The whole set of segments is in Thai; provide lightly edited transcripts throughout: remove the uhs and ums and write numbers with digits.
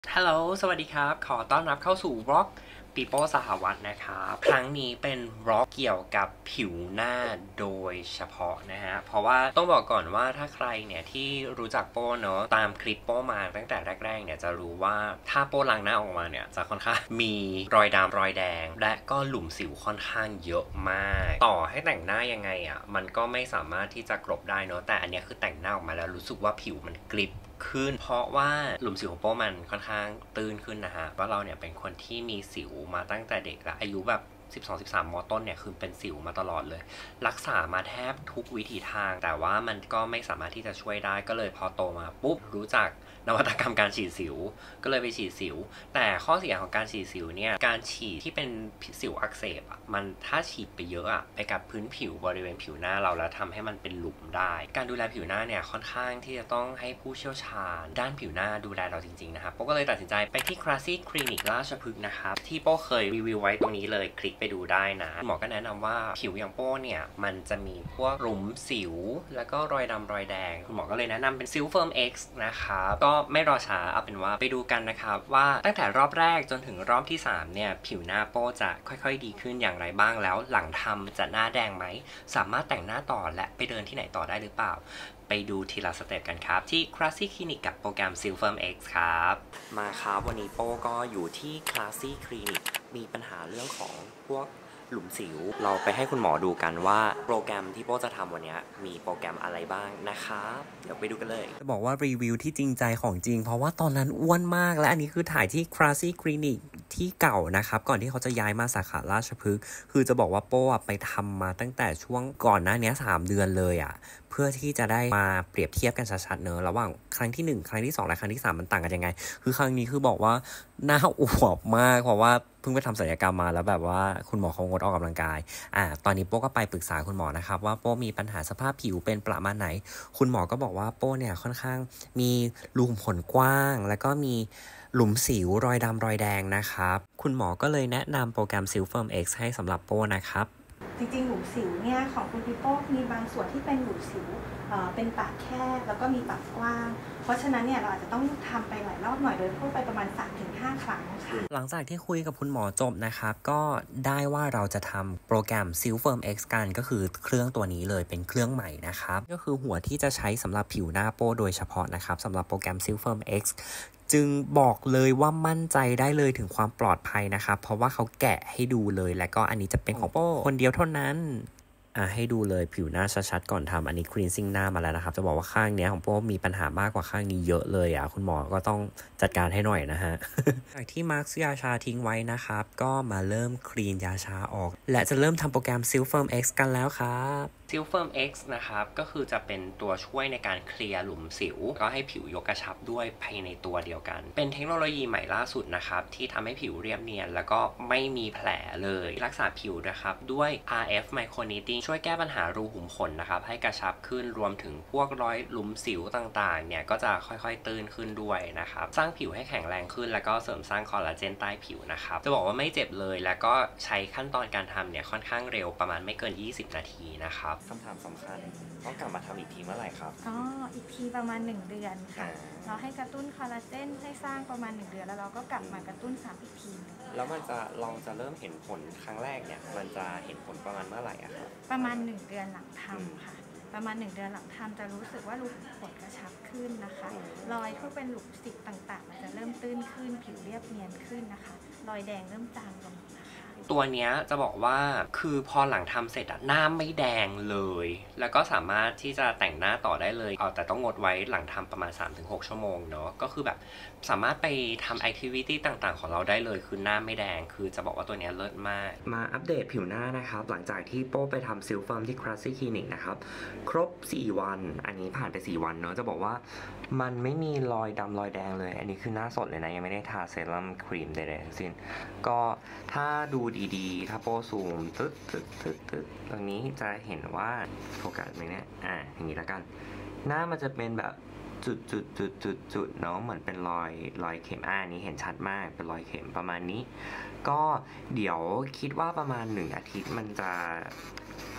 ฮัลโหลสวัสดีครับ ขอต้อนรับเข้าสู่ร็อกปีโป้สหวัตนะครับ ครั้งนี้เป็นร็อกเกี่ยวกับผิวหน้าโดยเฉพาะนะฮะ เพราะว่าต้องบอกก่อนว่าถ้าใครเนี่ยที่รู้จักโป้เนาะตามคลิปโป้มาตั้งแต่แรกๆเนี่ยจะรู้ว่าถ้าโป้ล้างหน้าออกมาเนี่ยจะค่อนข้างมีรอยดำรอยแดง และก็หลุมสิวค่อนข้างเยอะมาก ต่อให้แต่งหน้ายังไงอ่ะมันก็ไม่สามารถที่จะกลบได้เนาะแต่อันเนี้ยคือแต่งหน้าออกมาแล้วรู้สึกว่าผิวมันกริบขึ้นเพราะว่าหลุมสิวของโป้มันค่อนข้างตื้นขึ้นนะฮะว่าเราเนี่ยเป็นคนที่มีสิวมาตั้งแต่เด็กละอายุแบบ12-13 มต้นเนี่ยคือเป็นสิวมาตลอดเลยรักษามาแทบทุกวิถีทางแต่ว่ามันก็ไม่สามารถที่จะช่วยได้ก็เลยพอโตมาปุ๊บรู้จักนวัตกรรมการฉีดสิวก็เลยไปฉีดสิวแต่ข้อเสียของการฉีดสิวเนี่ยการฉีดที่เป็นสิวอักเสบอ่ะมันถ้าฉีดไปเยอะอ่ะไปกับพื้นผิวบริเวณผิวหน้าเราแล้วทำให้มันเป็นหลุมได้การดูแลผิวหน้าเนี่ยค่อนข้างที่จะต้องให้ผู้เชี่ยวชาญด้านผิวหน้าดูแลเราจริงๆนะครับโป้ก็เลยตัดสินใจไปที่ Classy Clinic ราชพฤกษ์นะครับที่โป้เคยรีวิวไว้ตรงนี้เลยคลิกไปดูได้นะหมอก็แนะนำว่าผิวอย่างโป้เนี่ยมันจะมีพวกหลุมสิวแล้วก็รอยดำรอยแดงคุณหมอก็เลยแนะนำเป็น Silk Firm X นะครับก็ไม่รอช้าเอาเป็นว่าไปดูกันนะครับว่าตั้งแต่รอบแรกจนถึงรอบที่3เนี่ยผิวหน้าโป้จะค่อยๆดีขึ้นอย่างไรบ้างแล้วหลังทำจะหน้าแดงไหมสามารถแต่งหน้าต่อและไปเดินที่ไหนต่อได้หรือเปล่าไปดูทีละสเต็ปกันครับที่ Classy Clinic กับโปรแกรม Silk Firm X ครับมาครับวันนี้โป้ก็อยู่ที่ Classy Clinic มีปัญหาเรื่องของพวกหลุมสิวเราไปให้คุณหมอดูกันว่าโปรแกรมที่โป้จะทำวันนี้มีโปรแกรมอะไรบ้างนะครับเดี๋ยวไปดูกันเลยจะบอกว่ารีวิวที่จริงใจของจริงเพราะว่าตอนนั้นอ้วนมากและอันนี้คือถ่ายที่ Classy Clinic ที่เก่านะครับก่อนที่เขาจะย้ายมาสาขาราชพฤกษ์คือจะบอกว่าโป้ไปทำมาตั้งแต่ช่วงก่อนหน้านี้3 เดือนเลยอ่ะเพื่อที่จะได้มาเปรียบเทียบกันชัดๆเนอะระหว่างครั้งที่1ครั้งที่2และครั้งที่3มันต่างกันยังไงคือครั้งนี้คือบอกว่าหน้าอวบมากเพราะว่าเพิ่งไปทำศัลยกรรมมาแล้วแบบว่าคุณหมอเขางดออกกำลังกายตอนนี้โป้ก็ไปปรึกษาคุณหมอนะครับว่าโป้มีปัญหาสภาพผิวเป็นประมาณไหนคุณหมอก็บอกว่าโป้เนี่ยค่อนข้างมีรูขุมขนกว้างแล้วก็มีหลุมสิวรอยดำรอยแดงนะครับคุณหมอก็เลยแนะนำโปรแกรม Silk Firm X ให้สำหรับโป้นะครับจริงๆหลุมสิวเนี่ยของคุณพี่โป้มีบางส่วนที่เป็นหลุมสิวเป็นปากแคบแล้วก็มีปากกว้างเพราะฉะนั้นเนี่ยเราอาจจะต้องทำไปหลายรอบหน่อยโดยพูดไปประมาณ 3-5 ครั้งค่ะหลังจากที่คุยกับคุณหมอจบนะครับก็ได้ว่าเราจะทำโปรแกรม Silk Firm X กันก็คือเครื่องตัวนี้เลยเป็นเครื่องใหม่นะครับก็คือหัวที่จะใช้สำหรับผิวหน้าโป้โดยเฉพาะนะครับสำหรับโปรแกรม Silk Firm X จึงบอกเลยว่ามั่นใจได้เลยถึงความปลอดภัยนะครับเพราะว่าเขาแกะให้ดูเลยและก็อันนี้จะเป็นของโป้คนเดียวเท่านั้นให้ดูเลยผิวหน้าชัดๆก่อนทำอันนี้ cleansing หน้ามาแล้วนะครับจะบอกว่าข้างเนี้ยของโป้มีปัญหามากกว่าข้างนี้เยอะเลยคุณหมอก็ต้องจัดการให้หน่อยนะฮะ จากที่มาร์คยาชาทิ้งไว้นะครับก็มาเริ่มคลีนยาชาออกและจะเริ่มทำโปรแกรม Silk Firm X กันแล้วครับ Silk Firm X นะครับก็คือจะเป็นตัวช่วยในการเคลียร์หลุมสิวก็ให้ผิวยกกระชับด้วยภายในตัวเดียวกันเป็นเทคโนโลยีใหม่ล่าสุดนะครับที่ทำให้ผิวเรียบเนียนแล้วก็ไม่มีแผลเลยรักษาผิวนะครับด้วย RF Micro Needling ช่วยแก้ปัญหารูขุมขนนะครับให้กระชับขึ้นรวมถึงพวกรอยหลุมสิวต่างๆเนี่ยก็จะค่อยๆตื้นขึ้นด้วยนะครับสร้างผิวให้แข็งแรงขึ้นแล้วก็เสริมสร้างคอลลาเจนใต้ผิวนะครับจะบอกว่าไม่เจ็บเลยแล้วก็ใช้ขั้นตอนการทำเนี่ยค่อนข้างเร็วประมาณไม่เกิน20 นาทีนะครับคำถามสำคัญต้องกลับมาทำอีกทีเมื่อไหร่ครับอีกทีประมาณ1 เดือนค่ะเราให้กระตุ้นคอลลาเจนให้สร้างประมาณ1 เดือนแล้วเราก็กลับมากระตุ้นซ้ำอีกทีแล้วเราจะเริ่มเห็นผลครั้งแรกเนี่ยมันจะเห็นผลประมาณเมื่อไหร่ครับประมาณ1 เดือนหลังทำค่ะประมาณ1 เดือนหลังทำจะรู้สึกว่ารูขุมขนกระชับขึ้นนะคะรอยที่เป็นหลุมสิวต่างๆมันจะเริ่มตื้นขึ้นผิวเรียบเนียนขึ้นนะคะรอยแดงเริ่มจางลงนะคะตัวเนี้ยจะบอกว่าคือพอหลังทำเสร็จหน้าไม่แดงเลยแล้วก็สามารถที่จะแต่งหน้าต่อได้เลยแต่ต้องงดไว้หลังทำประมาณ 3-6 ชั่วโมงเนาะก็คือแบบสามารถไปทำแอคทิวิตี้ต่างๆของเราได้เลยคือหน้าไม่แดงคือจะบอกว่าตัวเนี้ยเลิศมากมาอัปเดตผิวหน้านะครับหลังจากที่โป้ไปทำซิลเฟิร์มที่ Classy Clinic นะครับครบ4 วันอันนี้ผ่านไป4 วันเนาะจะบอกว่ามันไม่มีรอยดำรอยแดงเลยอันนี้คือหน้าสดเลยนะยังไม่ได้ทาเซรั่มครีมใดๆทั้งสิ้นก็ถ้าดูดีๆถ้าโป้ซูมตึ๊ดตรงนี้จะเห็นว่าโฟกัสไหมเนี่ยอย่างนี้แล้วกันหน้ามันจะเป็นแบบจุดเนาะเหมือนเป็นรอยเข็มนี้เห็นชัดมากเป็นรอยเข็มประมาณนี้ก็เดี๋ยวคิดว่าประมาณ1 อาทิตย์มันจะ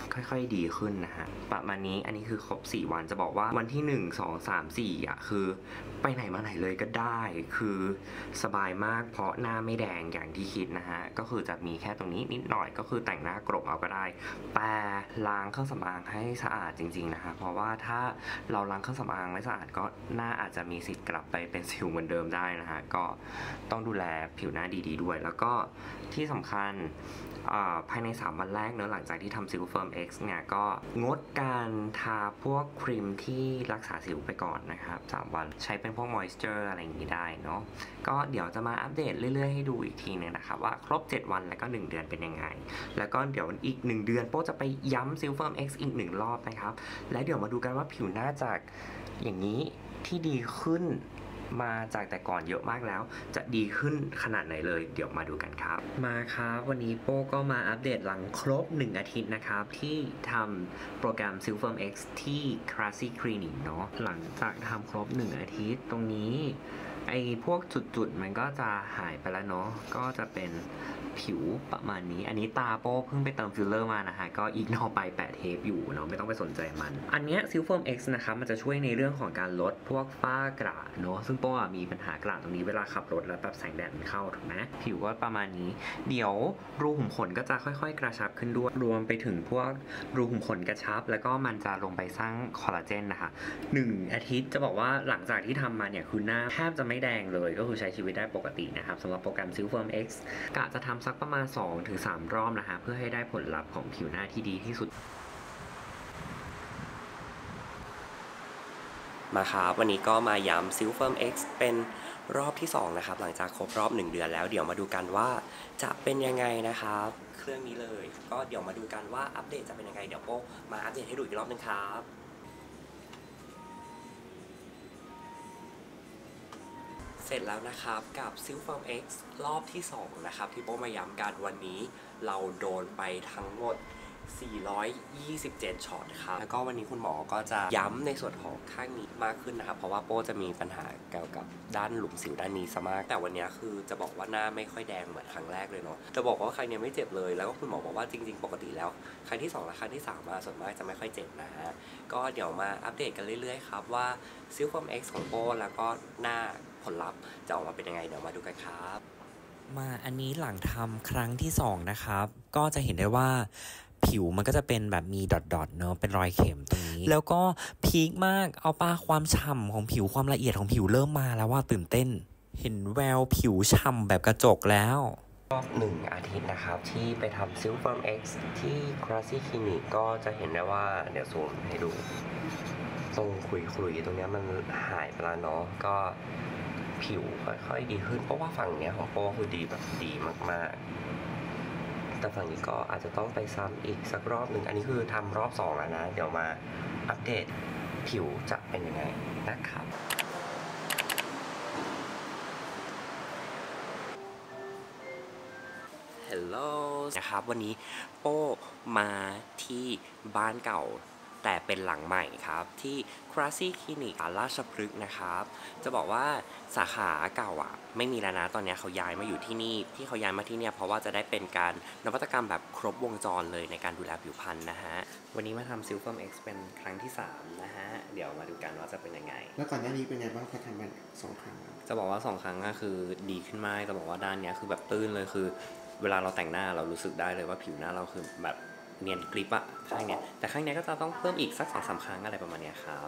ค่อยๆดีขึ้นนะฮะประมาณนี้อันนี้คือครบ4วันจะบอกว่าวันที่1 2 3 4อ่ะคือไปไหนมาไหนเลยก็ได้คือสบายมากเพราะหน้าไม่แดงอย่างที่คิดนะฮะก็คือจะมีแค่ตรงนี้นิดหน่อยก็คือแต่งหน้ากรบเอาก็ได้แต่ล้างเครื่องสำอางให้สะอาดจริงๆนะฮะเพราะว่าถ้าเราล้างเครื่องสำอางไม่สะอาดก็หน้าอาจจะมีสิทธิ์กลับไปเป็นสิวเหมือนเดิมได้นะฮะก็ต้องดูแลผิวหน้าดีๆด้วยแล้วก็ที่สำคัญภายใน3วันแรกเนอะหลังจากที่ทำซิลเฟิร์ม X เนี่ยก็งดการทาพวกครีมที่รักษาสิวไปก่อนนะครับ3วันใช้เป็นพวกมอยส์เจอร์อะไรอย่างนี้ได้เนาะก็เดี๋ยวจะมาอัปเดตเรื่อยๆให้ดูอีกทีนึงนะครับว่าครบ7วันแล้วก็1เดือนเป็นยังไงแล้วก็เดี๋ยวอีก1เดือนโป๊จะไปย้ำซิลเฟิร์ม X อีก1รอบนะครับและเดี๋ยวมาดูกันว่าผิวหน้าจากอย่างนี้ที่ดีขึ้นมาจากแต่ก่อนเยอะมากแล้วจะดีขึ้นขนาดไหนเลยเดี๋ยวมาดูกันครับมาครับวันนี้โป้ก็มาอัปเดตหลังครบ1อาทิตย์นะครับที่ทำโปรแกรม Silverm X ที่ Classy Clinic เนาะหลังจากทำครบ1อาทิตย์ตรงนี้ไอ้พวกจุดๆมันก็จะหายไปแล้วเนาะก็จะเป็นผิวประมาณนี้อันนี้ตาโป้เพิ่งไปเติมฟิลเลอร์มานะฮะก็อีกนอไปแปะเทปอยู่เนาะไม่ต้องไปสนใจมันอันเนี้ย Silverm X นะครับมันจะช่วยในเรื่องของการลดพวกฝ้ากระเนาะซึ่งโป้มีปัญหากระตรงนี้เวลาขับรถแล้วแบบแสงแดดมันเข้าถูกไหมผิวก็ประมาณนี้เดี๋ยวรูขุมขนก็จะค่อยๆกระชับขึ้นด้วยรวมไปถึงพวกรูขุมขนกระชับแล้วก็มันจะลงไปสร้างคอลลาเจนนะคะ1อาทิตย์จะบอกว่าหลังจากที่ทำมาเนี่ยคือหน้าแทบจะไม่แดงเลยก็คือใช้ชีวิตได้ปกตินะครับสำหรับโปรแกรม Silverm X กะจะทำสักประมาณ2-3 รอบนะฮะเพื่อให้ได้ผลลัพธ์ของผิวหน้าที่ดีที่สุดมาครับวันนี้ก็มาย้ำ Silverm X เป็นรอบที่2นะครับหลังจากครบรอบ1เดือนแล้วเดี๋ยวมาดูกันว่าจะเป็นยังไงนะครับเครื่องนี้เลยก็เดี๋ยวมาดูกันว่าอัปเดตจะเป็นยังไงเดี๋ยวโป้มาอัปเดตให้ดูอีกรอบนึงครับเสร็จแล้วนะครับกับ Silverm X รอบที่2นะครับที่โป้มาย้ำกันวันนี้เราโดนไปทั้งหมด427ช็อตครับแล้วก็วันนี้คุณหมอก็จะย้ำในส่วนของข้างนี้มากขึ้นนะครับเพราะว่าโป้จะมีปัญหาเกี่ยวกับด้านหลุมสิวด้านนี้ซะมากแต่วันนี้คือจะบอกว่าหน้าไม่ค่อยแดงเหมือนครั้งแรกเลยเนาะจะบอกว่าครั้งนี้ไม่เจ็บเลยแล้วก็คุณหมอบอกว่าจริงๆปกติแล้วครั้งที่2และครั้งที่3มาส่วนมากจะไม่ค่อยเจ็บนะฮะก็เดี๋ยวมาอัปเดตกันเรื่อยๆครับว่า Silverm X ของโป้แล้วก็หน้าผลลัพธ์จะออกมาเป็นยังไงเดี๋ยวมาดูกันครับมาอันนี้หลังทำครั้งที่2นะครับก็จะเห็นได้ว่าผิวมันก็จะเป็นแบบมีดอทๆเนอะเป็นรอยเข็มตรงนี้แล้วก็พีคมากเอาป้าความฉ่ำของผิวความละเอียดของผิวเริ่มมาแล้วว่าตื่นเต้นเห็นแววผิวฉ่ำแบบกระจกแล้วรอบ1อาทิตย์นะครับที่ไปทำ Silverm X ที่ Classy Clinic ก็จะเห็นได้ว่าเดี๋ยวซูมให้ดูตรงขุยๆตรงนี้มันหายไปแล้วเนาะก็ผิวค่อยๆดีขึ้นเพราะว่าฝั่งเนี้ยของโป้คือดีแบบดีมากๆแต่ฝั่งนี้ก็อาจจะต้องไปซ้ำอีกสักรอบหนึ่งอันนี้คือทำรอบ2แล้วนะเดี๋ยวมาอัปเดตผิวจะเป็นยังไงนะครับฮัลโหลนะครับวันนี้โป้มาที่บ้านเก่าแต่เป็นหลังใหม่ครับที่ Classy Clinic ราชพฤกษ์นะครับจะบอกว่าสาขาเก่าอ่ะไม่มีแล้วนะตอนนี้เขาย้ายมาอยู่ที่นี่ที่เขาย้ายมาที่เนี่ยเพราะว่าจะได้เป็นการนวัตกรรมแบบครบวงจรเลยในการดูแลผิวพรรณนะฮะวันนี้มาทำ Silverm X เป็นครั้งที่3นะฮะเดี๋ยวมาดูกันว่าจะเป็นยังไงแล้วก่อนหน้านี้เป็นไงบ้างพอทำมัน2 ครั้งจะบอกว่า2 ครั้งก็คือดีขึ้นมากจะบอกว่าด้านนี้คือแบบตื้นเลยคือเวลาเราแต่งหน้าเรารู้สึกได้เลยว่าผิวหน้าเราคือแบบเนียนกริปอะข้างเนี้ยแต่ข้างเนี้ยก็จะต้องเพิ่มอีกสัก2-3 ครั้งอะไรประมาณเนี้ยครับ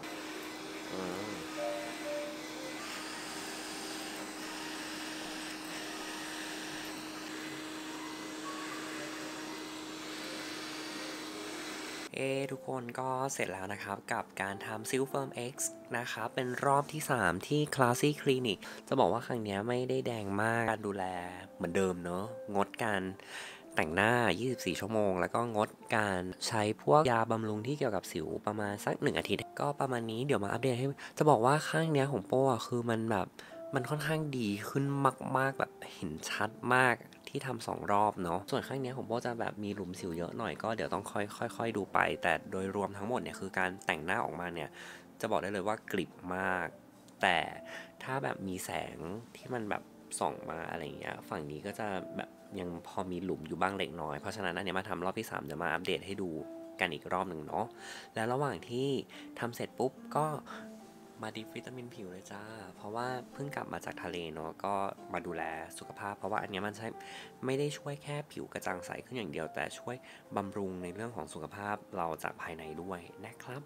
ทุกคนก็เสร็จแล้วนะครับกับการทำ Silverm X นะครับเป็นรอบที่3ที่ Classy Clinic จะบอกว่าครั้งนี้ไม่ได้แดงมากการดูแลเหมือนเดิมเนอะงดการแต่งหน้า24 ชั่วโมงแล้วก็งดการใช้พวกยาบำรุงที่เกี่ยวกับสิวประมาณสัก1 อาทิตย์ก็ประมาณนี้เดี๋ยวมาอัปเดตให้จะบอกว่าข้างเนี้ยของโป้คือมันแบบมันค่อนข้างดีขึ้นมากๆแบบเห็นชัดมากที่ทำ2 รอบเนาะส่วนข้างนี้ผมโป้จะแบบมีหลุมสิวเยอะหน่อยก็เดี๋ยวต้องค่อยๆดูไปแต่โดยรวมทั้งหมดเนี่ยคือการแต่งหน้าออกมาเนี่ยจะบอกได้เลยว่ากริบมากแต่ถ้าแบบมีแสงที่มันแบบส่องมาอะไรเงี้ยฝั่งนี้ก็จะแบบยังพอมีหลุมอยู่บ้างเล็กน้อยเพราะฉะนั้นอันนี้มาทำรอบที่3เดี๋ยวมาอัปเดตให้ดูกันอีกรอบหนึ่งเนาะแล้วระหว่างที่ทำเสร็จปุ๊บก็มาดริปวิตามินผิวเลยจ้าเพราะว่าเพิ่งกลับมาจากทะเลเนาะก็มาดูแลสุขภาพเพราะว่าอันนี้มันไม่ได้ช่วยแค่ผิวกระจ่างใสขึ้นอย่างเดียวแต่ช่วยบำรุงในเรื่องของสุขภาพเราจากภายในด้วยนะครับ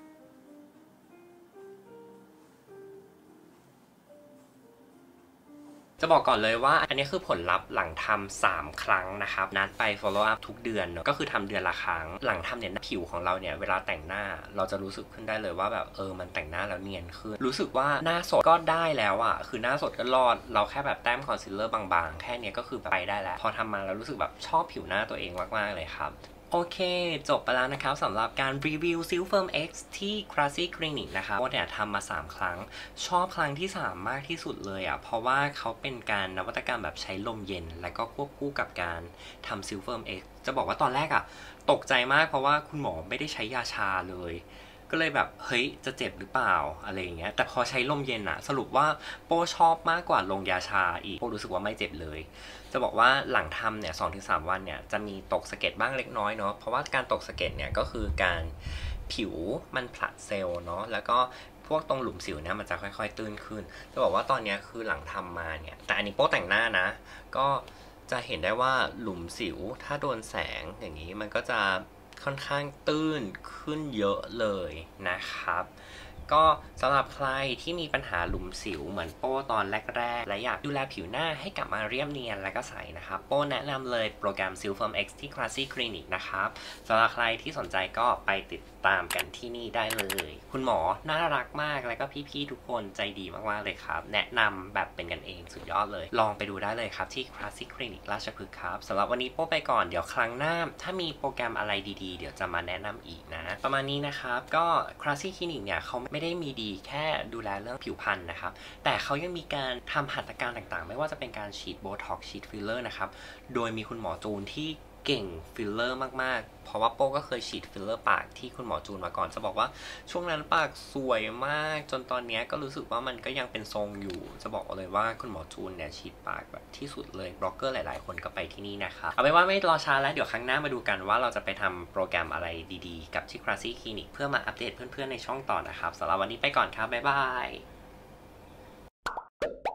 จะบอกก่อนเลยว่าอันนี้คือผลลัพธ์หลังทำ3 ครั้งนะครับนัดไป follow up ทุกเดือนเนาะก็คือทำเดือนละครั้งหลังทำเนี่ยผิวของเราเนี่ยเวลาแต่งหน้าเราจะรู้สึกขึ้นได้เลยว่าแบบมันแต่งหน้าแล้วเนียนขึ้นรู้สึกว่าหน้าสดก็ได้แล้วอ่ะคือหน้าสดก็รอดเราแค่แบบแต้มคอนซีลเลอร์บางๆแค่นี้ก็คือไปได้แล้วพอทำมาแล้วรู้สึกแบบชอบผิวหน้าตัวเองมากๆเลยครับโอเคจบไปแล้วนะครับสำหรับการรีวิว Silkworm X ที่ Classy Clinic นะครับโอ้เนี่ยทำมา3 ครั้งชอบครั้งที่3มากที่สุดเลยอ่ะเพราะว่าเขาเป็นการนวัตกรรมแบบใช้ลมเย็นและก็ควบคู่กับการทำ Silkworm X จะบอกว่าตอนแรกอ่ะตกใจมากเพราะว่าคุณหมอไม่ได้ใช้ยาชาเลยก็เลยแบบเฮ้ยจะเจ็บหรือเปล่าอะไรอย่างเงี้ยแต่พอใช้ลมเย็นอะสรุปว่าโป้ชอบมากกว่าลงยาชาอีกโป้รู้สึกว่าไม่เจ็บเลยจะบอกว่าหลังทำเนี่ย 2-3 วันเนี่ยจะมีตกสะเก็ดบ้างเล็กน้อยเนาะเพราะว่าการตกสะเก็ดเนี่ยก็คือการผิวมันผลัดเซลล์เนาะแล้วก็พวกตรงหลุมสิวเนี่ยมันจะค่อยๆตื้นขึ้นจะบอกว่าตอนนี้คือหลังทำมาเนี่ยแต่อันนี้โป้แต่งหน้านะก็จะเห็นได้ว่าหลุมสิวถ้าโดนแสงอย่างนี้มันก็จะค่อนข้างตื้นขึ้นเยอะเลยนะครับก็สำหรับใครที่มีปัญหาหลุมสิวเหมือนโป้ตอนแรกๆและอยากดูแลผิวหน้าให้กลับมาเรียบเนียนและก็ใสนะครับโป้แนะนำเลยโปรแกรม Silkworm X ที่ Classy Clinic นะครับสำหรับใครที่สนใจก็ไปติดตามกันที่นี่ได้เลยคุณหมอน่ารักมากและก็พี่ๆทุกคนใจดีมากๆเลยครับแนะนำแบบเป็นกันเองสุดยอดเลยลองไปดูได้เลยครับที่ Classy Clinic ราชพฤกษ์ครับสำหรับวันนี้โป้ไปก่อนเดี๋ยวครั้งหน้าถ้ามีโปรแกรมอะไรดีๆเดี๋ยวจะมาแนะนำอีกนะประมาณนี้นะครับก็ Classy Clinic เนี่ยเขาไม่ได้มีดีแค่ดูแลเรื่องผิวพรรณนะครับแต่เขายังมีการทำหัตถการต่างๆไม่ว่าจะเป็นการฉีดโบท็อกซ์ฉีดฟิลเลอร์นะครับโดยมีคุณหมอจูนที่เก่งฟิลเลอร์มากๆเพราะว่าโป้ก็เคยฉีดฟิลเลอร์ปากที่คุณหมอจูนมาก่อนจะบอกว่าช่วงนั้นปากสวยมากจนตอนนี้ก็รู้สึกว่ามันก็ยังเป็นทรงอยู่จะบอกเลยว่าคุณหมอจูนเนี่ยฉีดปากแบบที่สุดเลยบล็อกเกอร์หลายๆคนก็ไปที่นี่นะครับเอาเป็นว่าไม่รอช้าแล้วเดี๋ยวครั้งหน้ามาดูกันว่าเราจะไปทำโปรแกรมอะไรดีๆกับที่ Classy Clinic เพื่อมาอัปเดตเพื่อนๆในช่องต่อนะครับสำหรับวันนี้ไปก่อนครับบ๊ายบาย